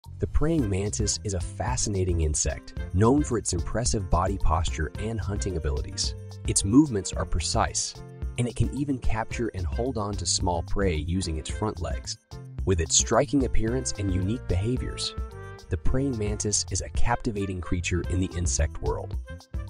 The praying mantis is a fascinating insect, known for its impressive body posture and hunting abilities. Its movements are precise, and it can even capture and hold on to small prey using its front legs. With its striking appearance and unique behaviors, the praying mantis is a captivating creature in the insect world.